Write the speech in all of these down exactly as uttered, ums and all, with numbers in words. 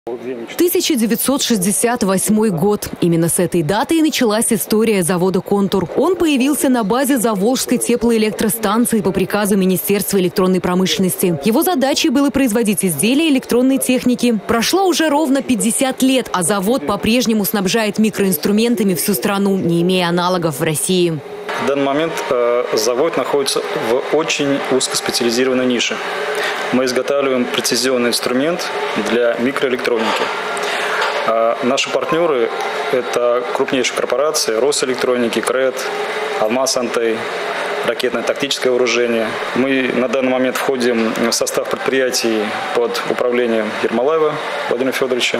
тысяча девятьсот шестьдесят восьмой год. Именно с этой даты и началась история завода «Контур». Он появился на базе Заволжской теплоэлектростанции по приказу Министерства электронной промышленности. Его задачей было производить изделия электронной техники. Прошло уже ровно пятьдесят лет, а завод по-прежнему снабжает микроинструментами всю страну, не имея аналогов в России. В данный момент э, завод находится в очень узкоспециализированной нише. Мы изготавливаем прецизионный инструмент для микроэлектроники. А наши партнеры – это крупнейшие корпорации: Росэлектроники, КРЭД, Алмаз Антей, ракетное тактическое вооружение. Мы на данный момент входим в состав предприятий под управлением Ермолаева Владимира Федоровича.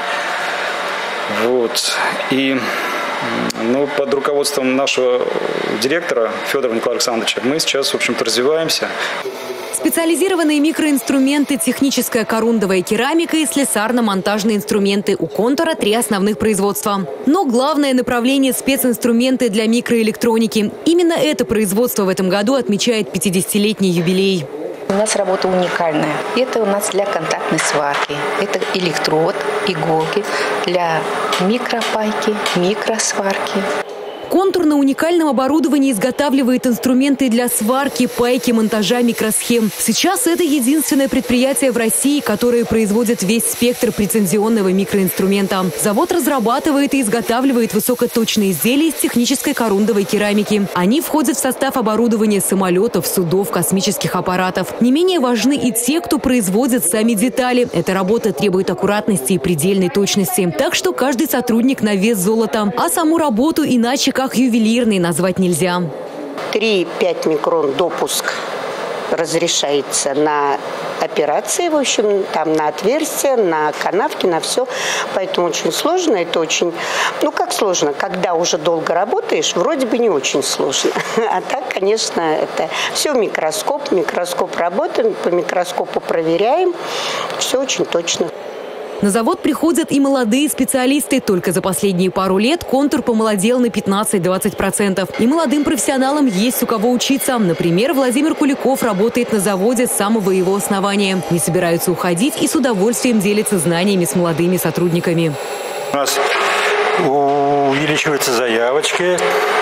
Вот. И ну, под руководством нашего директора Федора Николая Александровича мы сейчас, в общем-то, развиваемся. Специализированные микроинструменты, техническая корундовая керамика и слесарно-монтажные инструменты. У «Контура» три основных производства. Но главное направление – специнструменты для микроэлектроники. Именно это производство в этом году отмечает пятидесятилетний юбилей. У нас работа уникальная. Это у нас для контактной сварки. Это электрод, иголки для микропайки, микросварки. «Контур» на уникальном оборудовании изготавливает инструменты для сварки, пайки, монтажа микросхем. Сейчас это единственное предприятие в России, которое производит весь спектр прецизионного микроинструмента. Завод разрабатывает и изготавливает высокоточные изделия из технической корундовой керамики. Они входят в состав оборудования самолетов, судов, космических аппаратов. Не менее важны и те, кто производит сами детали. Эта работа требует аккуратности и предельной точности. Так что каждый сотрудник на вес золота. А саму работу иначе как как ювелирный назвать нельзя. три-пять микрон допуск разрешается на операции, в общем, там на отверстия, на канавки, на все. Поэтому очень сложно. Это очень, ну как сложно, когда уже долго работаешь, вроде бы не очень сложно. А так, конечно, это все микроскоп, микроскоп работаем, по микроскопу проверяем. Все очень точно. На завод приходят и молодые специалисты. Только за последние пару лет «Контур» помолодел на пятнадцать-двадцать процентов. И молодым профессионалам есть у кого учиться. Например, Владимир Куликов работает на заводе с самого его основания. Не собираются уходить и с удовольствием делятся знаниями с молодыми сотрудниками. У нас увеличиваются заявочки.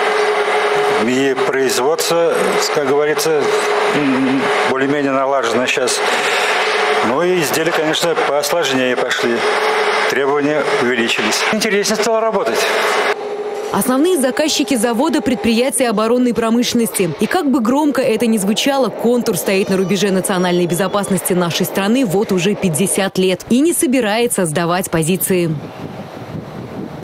И производство, как говорится, более-менее налажено сейчас. Ну и изделия, конечно, посложнее пошли. Требования увеличились. Интереснее стало работать. Основные заказчики завода – предприятия оборонной промышленности. И как бы громко это ни звучало, «Контур» стоит на рубеже национальной безопасности нашей страны вот уже пятьдесят лет и не собирается сдавать позиции.